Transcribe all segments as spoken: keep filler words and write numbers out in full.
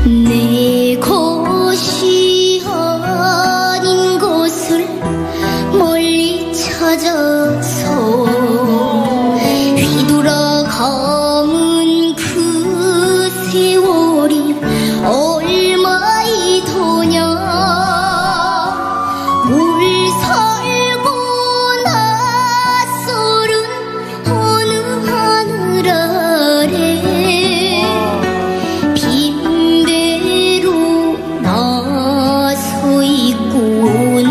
내 곳이 아닌 곳을 멀리 찾아서 휘돌아가는 그 세월이 얼마이더냐. 물 살고 낯설은 어느 하늘 아래 빈대로 나서 있구나.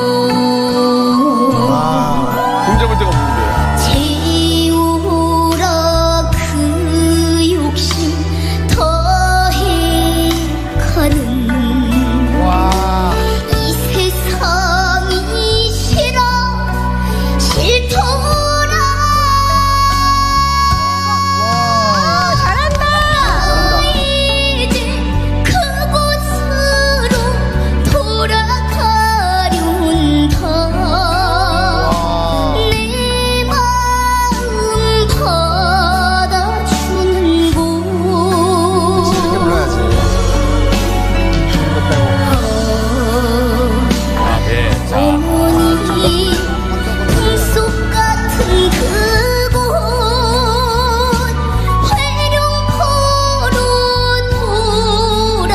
아, 공잡을 데가 없는데. 채우라 그 욕심 더해 가는 와. 이 세상이 싫어 싫더라. 잘한다. 이제 그곳으로 돌아가련다. 내 마음 받아주는 곳. 이렇게 불러야지. 이거 빼고. 아, 네. 자, 어머니 꿈속 같은 그곳 회룡포로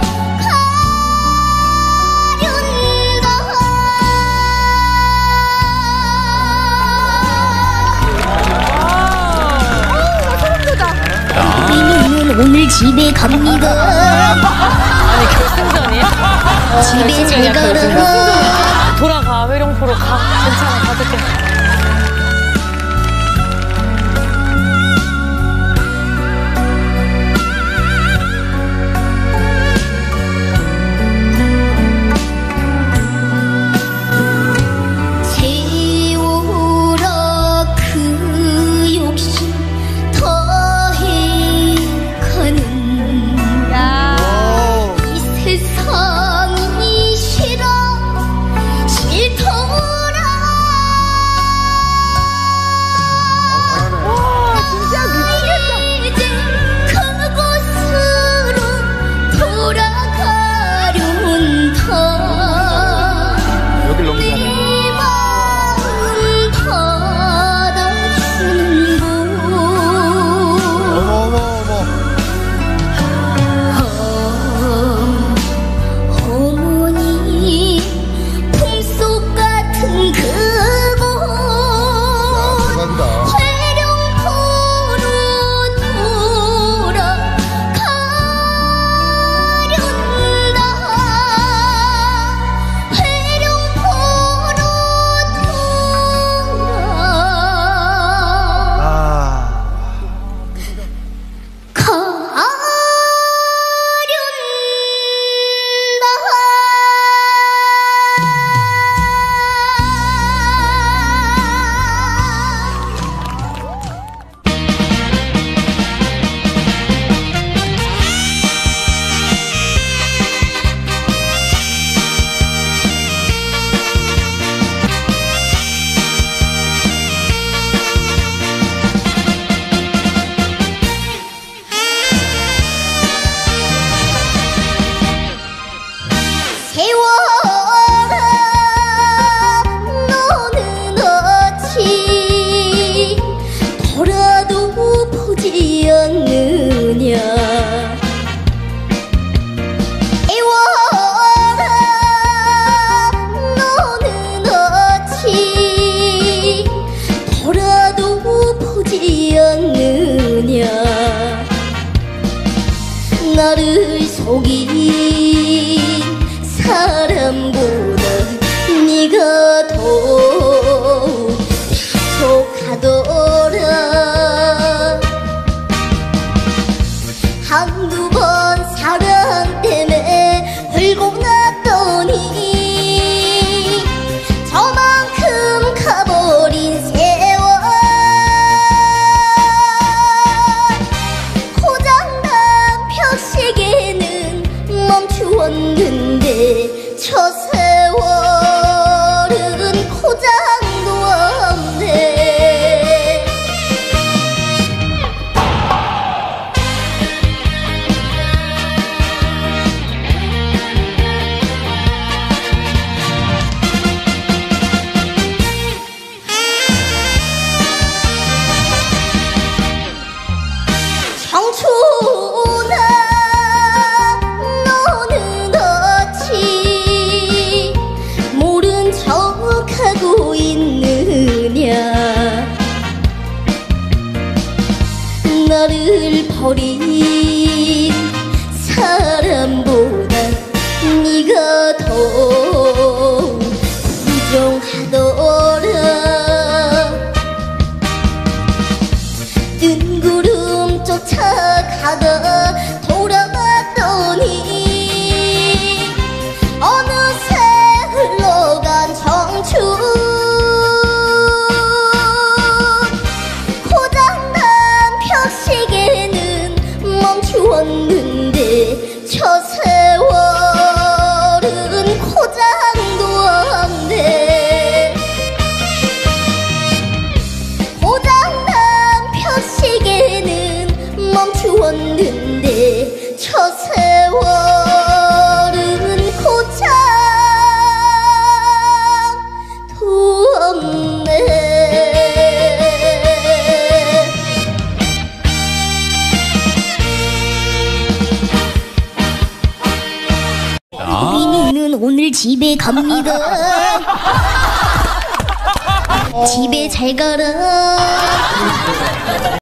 돌아가련다. 우리는 오늘 집에 갑니다. 아니 결승전이야? 집에 잘 가라. 돌아가 회룡포로 가. 괜찮아 받을게. 채우라 그 욕심 더해 가는 이 세상이 싫어 싫더라. 와 진짜 미치겠다. 이제 그곳으로 돌아가련다. 여길 너무 내 잘해. 마음 받아주는 곳. 어머, 어머, 어머. 어머니 꿈속 같은 그곳 대박이다. 회룡포로 돌아가련다. 회룡포로 아. 세월아 너는 어찌 돌아도 보지 않느냐. 세월아 너는 어찌 돌아도 보지 않느냐. 나를 속인 사람보다 네가 더 다속하더라. 한두 번 사랑 때문에 울고 났더니 저만큼 가버린 세월. 고장난 벽시계는 멈추었는데 저 세월은 고장 걷는데 저 세월은 고참 두었네. 우리는 오늘 집에 갑니다. 집에 잘 가라.